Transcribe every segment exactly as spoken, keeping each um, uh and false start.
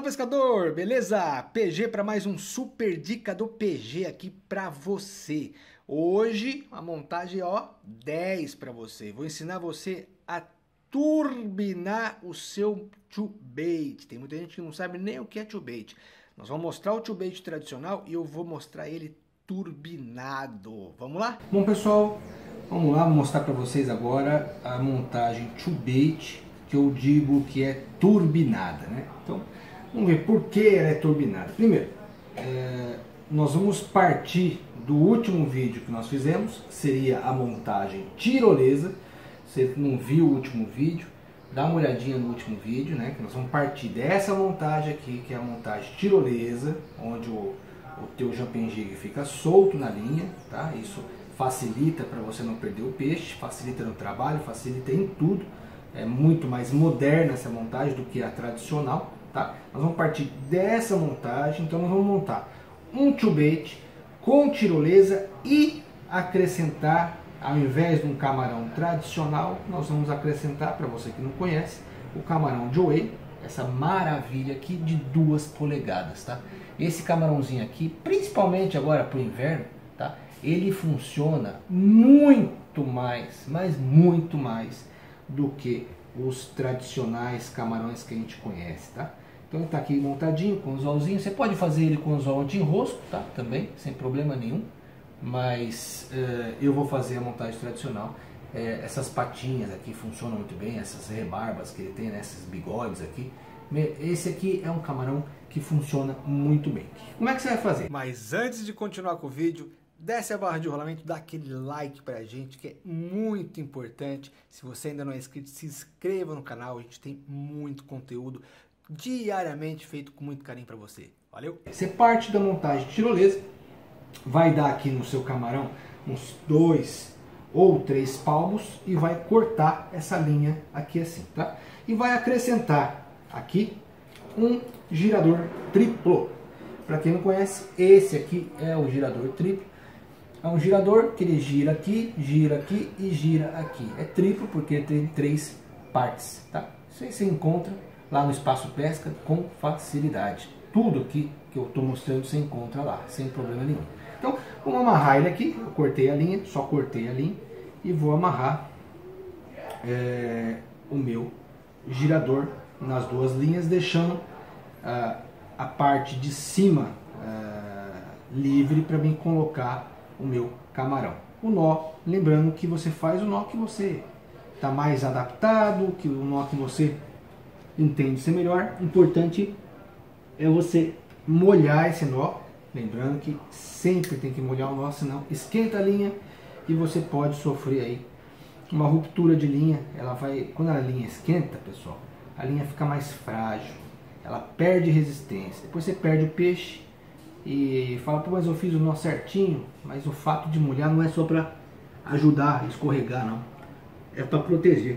pescador, beleza? P G para mais um super dica do P G aqui para você. Hoje a montagem ó dez para você. Vou ensinar você a turbinar o seu tubebait. Tem muita gente que não sabe nem o que é tubebait. Nós vamos mostrar o tubebait tradicional e eu vou mostrar ele turbinado. Vamos lá? Bom pessoal, vamos lá mostrar para vocês agora a montagem tubebait que eu digo que é turbinada, né? Então vamos ver por que ela é turbinada. Primeiro, é, nós vamos partir do último vídeo que nós fizemos, que seria a montagem tirolesa. Você não viu o último vídeo, dá uma olhadinha no último vídeo, né? Que nós vamos partir dessa montagem aqui, que é a montagem tirolesa, onde o, o teu jumping jig fica solto na linha, tá? Isso facilita para você não perder o peixe, facilita no trabalho, facilita em tudo. É muito mais moderna essa montagem do que a tradicional, tá? Nós vamos partir dessa montagem, então nós vamos montar um tubebait com tirolesa e acrescentar, ao invés de um camarão tradicional, nós vamos acrescentar, para você que não conhece, o camarão Joey, essa maravilha aqui de duas polegadas, tá? Esse camarãozinho aqui, principalmente agora para o inverno, tá? Ele funciona muito mais, mas muito mais do que os tradicionais camarões que a gente conhece, tá? Então ele está aqui montadinho com o anzolzinho. Você pode fazer ele com o anzol anti-enrosco, tá? Também, sem problema nenhum. Mas uh, eu vou fazer a montagem tradicional. É, essas patinhas aqui funcionam muito bem, essas rebarbas que ele tem, né? Esses bigodes aqui. Esse aqui é um camarão que funciona muito bem. Como é que você vai fazer? Mas antes de continuar com o vídeo, desce a barra de rolamento, dá aquele like pra gente, que é muito importante. Se você ainda não é inscrito, se inscreva no canal. A gente tem muito conteúdo diariamente feito com muito carinho pra você. Valeu? Você parte da montagem tirolesa, vai dar aqui no seu camarão uns dois ou três palmos e vai cortar essa linha aqui assim, tá? E vai acrescentar aqui um girador triplo. Para quem não conhece, esse aqui é o girador triplo. É um girador que ele gira aqui, gira aqui e gira aqui. É triplo porque tem três partes, tá? Isso aí você encontra lá no Espaço Pesca com facilidade. Tudo aqui que eu estou mostrando você encontra lá, sem problema nenhum. Então, vamos amarrar ele aqui. Eu cortei a linha, só cortei a linha. E vou amarrar é, o meu girador nas duas linhas, deixando ah, a parte de cima ah, livre para mim colocar o meu camarão. O nó, lembrando que você faz o nó que você está mais adaptado, que o nó que você entende ser melhor. O importante é você molhar esse nó, lembrando que sempre tem que molhar o nó, senão esquenta a linha e você pode sofrer aí uma ruptura de linha. Ela vai, quando a linha esquenta, pessoal, a linha fica mais frágil, ela perde resistência, depois você perde o peixe e fala, pô, mas eu fiz o nó certinho. Mas o fato de molhar não é só para ajudar a escorregar, não, é para proteger.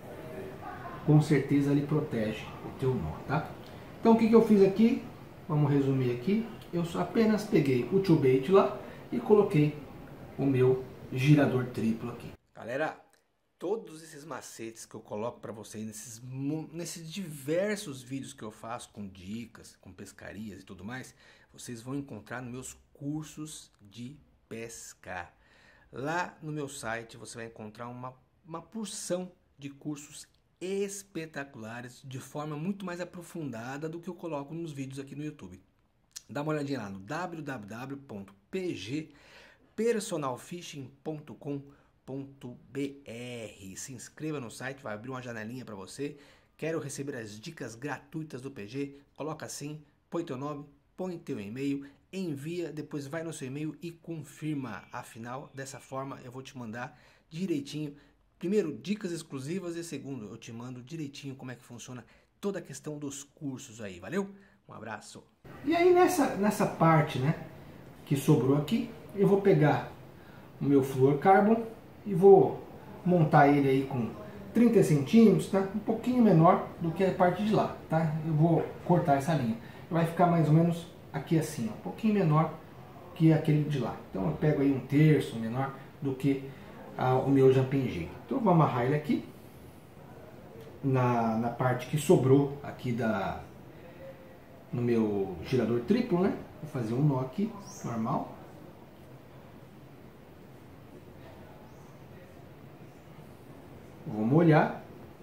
Com certeza ele protege o teu nó, tá? Então o que, que eu fiz aqui? Vamos resumir aqui. Eu só apenas peguei o tubebait lá e coloquei o meu girador triplo aqui. Galera, todos esses macetes que eu coloco para vocês nesses, nesses diversos vídeos que eu faço com dicas, com pescarias e tudo mais, vocês vão encontrar nos meus cursos de pescar. Lá no meu site você vai encontrar uma, uma porção de cursos espetaculares, de forma muito mais aprofundada do que eu coloco nos vídeos aqui no YouTube. Dá uma olhadinha lá no w w w ponto p g personal fishing ponto com ponto b r. Se inscreva no site, vai abrir uma janelinha para você. Quero receber as dicas gratuitas do P G. Coloca assim, põe teu nome, põe teu e-mail, envia, depois vai no seu e-mail e confirma. Afinal, dessa forma eu vou te mandar direitinho. Primeiro, dicas exclusivas, e segundo, eu te mando direitinho como é que funciona toda a questão dos cursos aí, valeu? Um abraço! E aí nessa, nessa parte, né, que sobrou aqui, eu vou pegar o meu fluorocarbon e vou montar ele aí com trinta centímetros, tá? Um pouquinho menor do que a parte de lá, tá? Eu vou cortar essa linha. Vai ficar mais ou menos aqui assim, ó, um pouquinho menor que aquele de lá. Então eu pego aí um terço menor do que ah, o meu jumping jig. Então eu vou amarrar ele aqui na, na parte que sobrou aqui da, no meu girador triplo, né? Vou fazer um nó aqui, normal. Vou molhar.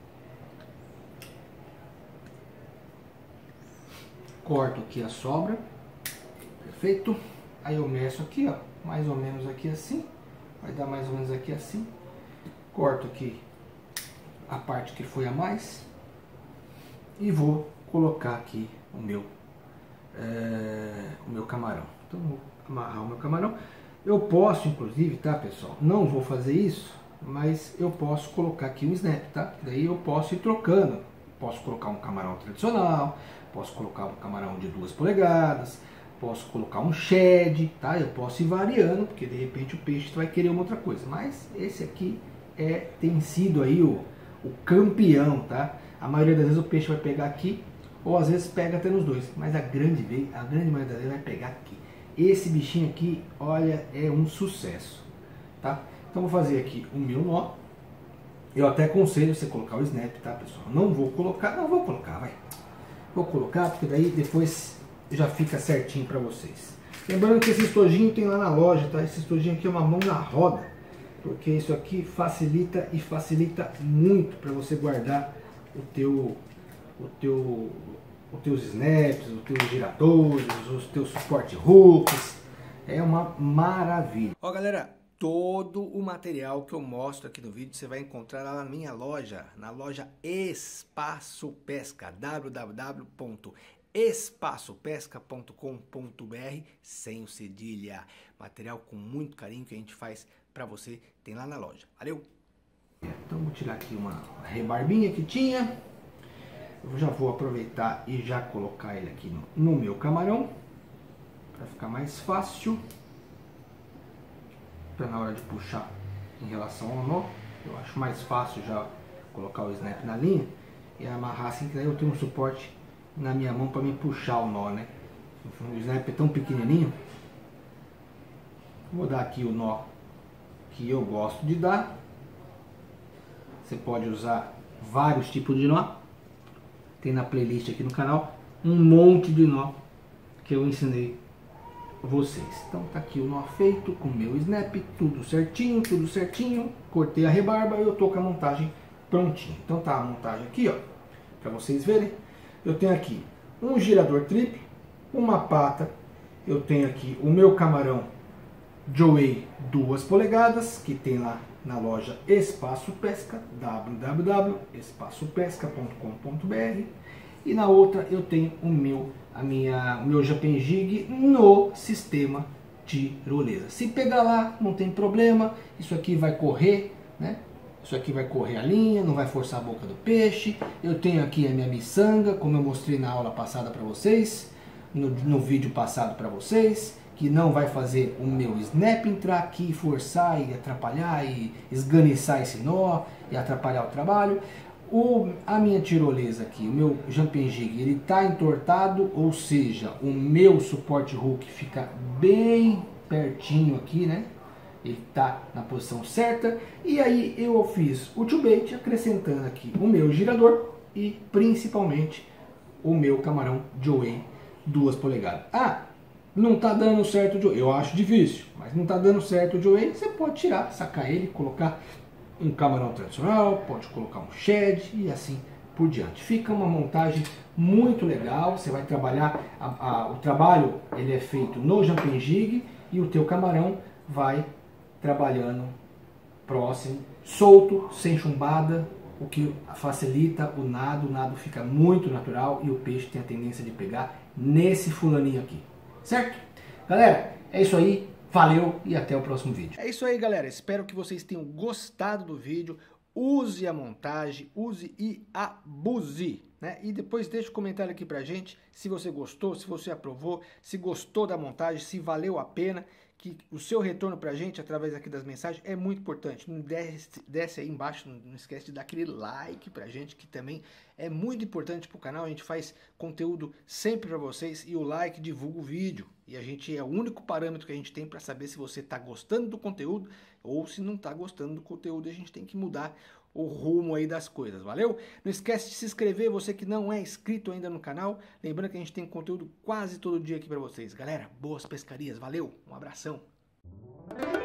Corto aqui a sobra. Perfeito. Aí eu meço aqui, ó, mais ou menos aqui assim. Vai dar mais ou menos aqui assim. Corto aqui a parte que foi a mais. E vou colocar aqui o meu, é, o meu camarão. Então vou amarrar o meu camarão. Eu posso, inclusive, tá, pessoal? Não vou fazer isso, mas eu posso colocar aqui um snap, tá? Daí eu posso ir trocando. Posso colocar um camarão tradicional, posso colocar um camarão de duas polegadas, posso colocar um shed, tá? Eu posso ir variando, porque de repente o peixe vai querer uma outra coisa. Mas esse aqui é, tem sido aí o, o campeão, tá? A maioria das vezes o peixe vai pegar aqui, ou às vezes pega até nos dois, mas a grande, vez, a grande maioria das vezes vai pegar aqui. Esse bichinho aqui, olha, é um sucesso, tá? Então vou fazer aqui o meu nó. Eu até aconselho você colocar o snap, tá, pessoal? Não vou colocar, não vou colocar, vai. Vou colocar, porque daí depois já fica certinho pra vocês. Lembrando que esse estojinho tem lá na loja, tá? Esse estojinho aqui é uma mão na roda, porque isso aqui facilita e facilita muito para você guardar o teu, o teu, os teus snaps, os teus giradores, os teus suporte hooks. É uma maravilha. Ó, galera, todo o material que eu mostro aqui no vídeo você vai encontrar lá na minha loja, na loja Espaço Pesca, w w w ponto espaço pesca ponto com ponto b r, sem o cedilha. Material com muito carinho que a gente faz para você, tem lá na loja. Valeu? Então vou tirar aqui uma rebarbinha que tinha. Eu já vou aproveitar e já colocar ele aqui no, no meu camarão, para ficar mais fácil, para na hora de puxar em relação ao nó. Eu acho mais fácil já colocar o snap na linha e amarrar assim, que daí eu tenho um suporte na minha mão para me puxar o nó, né? O snap é tão pequenininho. Vou dar aqui o nó que eu gosto de dar. Você pode usar vários tipos de nó. Tem na playlist aqui no canal um monte de nó que eu ensinei vocês. Então tá aqui o nó feito com o meu snap, tudo certinho, tudo certinho. Cortei a rebarba e eu tô com a montagem prontinha. Então tá a montagem aqui, ó, para vocês verem. Eu tenho aqui um girador triplo, uma pata, eu tenho aqui o meu camarão Joey duas polegadas, que tem lá na loja Espaço Pesca, w w w ponto espaço pesca ponto com ponto b r, e na outra eu tenho o meu, a minha, o meu Japan Jig no sistema tirolesa. Se pegar lá, não tem problema, isso aqui vai correr, né? Isso aqui vai correr a linha, não vai forçar a boca do peixe. Eu tenho aqui a minha miçanga, como eu mostrei na aula passada para vocês, no, no vídeo passado para vocês, que não vai fazer o meu snap entrar aqui, forçar e atrapalhar e esganiçar esse nó e atrapalhar o trabalho. O, a minha tirolesa aqui, o meu Jumping Jig, ele está entortado, ou seja, o meu suporte hook fica bem pertinho aqui, né? Ele está na posição certa. E aí eu fiz o tubebait acrescentando aqui o meu girador e principalmente o meu camarão Joey duas polegadas. Ah, não está dando certo o Joey. Eu acho difícil, mas não está dando certo o Joey. Você pode tirar, sacar ele, colocar um camarão tradicional, pode colocar um shed e assim por diante. Fica uma montagem muito legal. Você vai trabalhar, a, a, o trabalho ele é feito no Jumping Jig e o teu camarão vai trabalhando próximo, solto, sem chumbada, o que facilita o nado. O nado fica muito natural e o peixe tem a tendência de pegar nesse fulaninho aqui, certo? Galera, é isso aí, valeu e até o próximo vídeo. É isso aí, galera, espero que vocês tenham gostado do vídeo. Use a montagem, use e abuse, né? E depois deixa um comentário aqui pra gente se você gostou, se você aprovou, se gostou da montagem, se valeu a pena. Que o seu retorno pra gente através aqui das mensagens é muito importante. Não desce, desce aí embaixo, não esquece de dar aquele like pra gente, que também é muito importante pro canal. A gente faz conteúdo sempre pra vocês e o like divulga o vídeo. E a gente é o único parâmetro que a gente tem para saber se você está gostando do conteúdo ou se não está gostando do conteúdo. A gente tem que mudar o rumo aí das coisas, valeu? Não esquece de se inscrever, você que não é inscrito ainda no canal. Lembrando que a gente tem conteúdo quase todo dia aqui para vocês. Galera, boas pescarias, valeu, um abração.